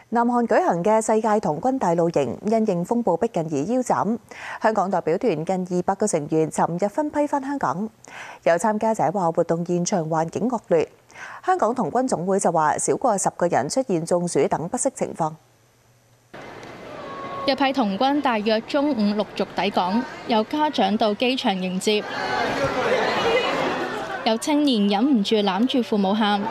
南韓舉行嘅世界童軍大露營，因應風暴逼近而腰斬。香港代表團近200個成員尋日分批返香港。有參加者話活動現場環境惡劣。香港童軍總會就話少過10個人出現中暑等不適情況。 一批童軍大約中午陸續抵港，有家長到機場迎接，有青年忍唔住攬住父母喊。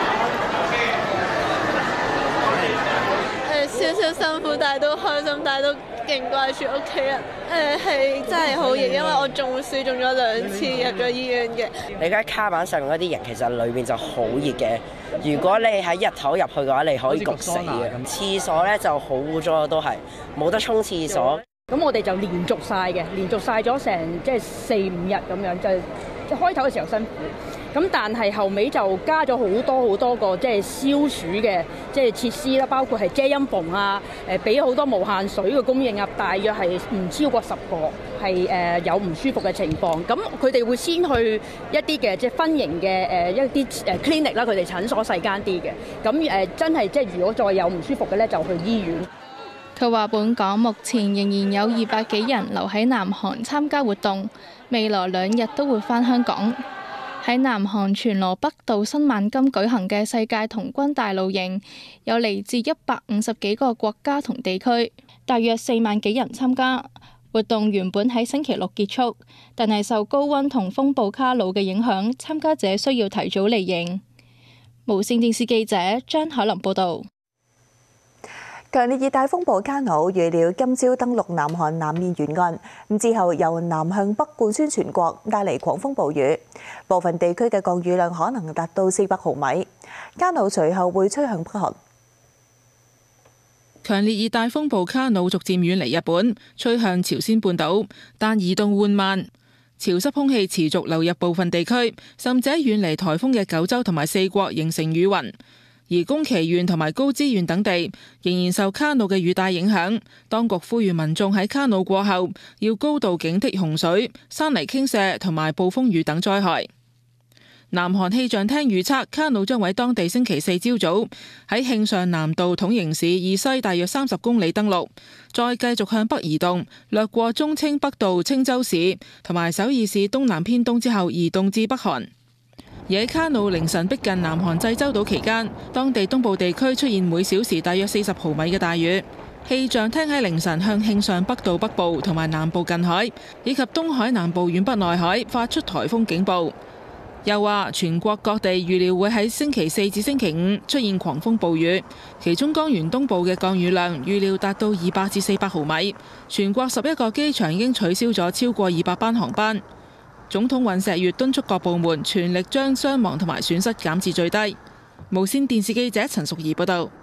少少辛苦，但係都開心，但係都勁掛住屋企人。係真係好熱，因為我中暑中咗2次入咗醫院嘅。 你而家卡板上嗰啲人其實裏面就好熱嘅，如果你喺日頭入去嘅話，你可以焗死嘅。廁所咧就好污糟，都係冇得沖廁所。 咁我哋就連續曬嘅，連續曬咗成即係4-5日咁樣，就開頭嘅時候辛苦。咁但係後尾就加咗好多個即係消暑嘅即係設施啦，包括係遮陰篷啊，俾好多無限水嘅供應啊，大約係唔超過10個係有唔舒服嘅情況。咁佢哋會先去一啲嘅即係分營嘅一啲clinic 啦，佢哋診所細間啲嘅。咁真係即係如果再有唔舒服嘅咧，就去醫院。 佢話：本港目前仍然有200幾人留喺南韓參加活動，未來2日都會返香港。喺南韓全羅北道新萬金舉行嘅世界童軍大露營，有嚟自150幾個國家同地區，大約4萬幾人參加。活動原本喺星期六結束，但係受高溫同風暴卡努嘅影響，參加者需要提早離營。無線電視記者張海琳報導。 強烈熱帶風暴卡努預料今朝登陸南韓南面沿岸，之後由南向北貫穿全國，帶嚟狂風暴雨。部分地區嘅降雨量可能達到400毫米。卡努隨後會吹向北韓。 強烈熱帶風暴卡努逐漸遠離日本，吹向朝鮮半島，但移動緩慢。潮濕空氣持續流入部分地區，甚至遠離颱風嘅九州同埋四國形成雨雲。而宮崎縣同埋高知縣等地仍然受卡努嘅雨帶影響，當局呼籲民眾喺卡努過後要高度警惕洪水、山泥傾瀉同埋暴風雨等災害。南韓氣象廳預測，卡努將喺當地星期4朝早喺慶尚南道統營市以西大約30公里登陸，再繼續向北移動，掠過忠清北道清州市同埋首爾市東南偏東之後移動至北韓。而喺卡努凌晨逼近南韓濟州島期間，當地東部地區出現每小時大約40毫米嘅大雨。氣象廳喺凌晨向慶尚北道北部同埋南部近海以及東海南部遠北內海發出颱風警報。又話全國各地預料會喺星期4至星期5出現狂風暴雨，其中江原東部嘅降雨量預料達到200至400毫米。全國11個機場已經取消咗超過200班航班。總統尹錫悅敦促各部門全力將傷亡同埋損失減至最低。無線電視記者陳淑儀報道。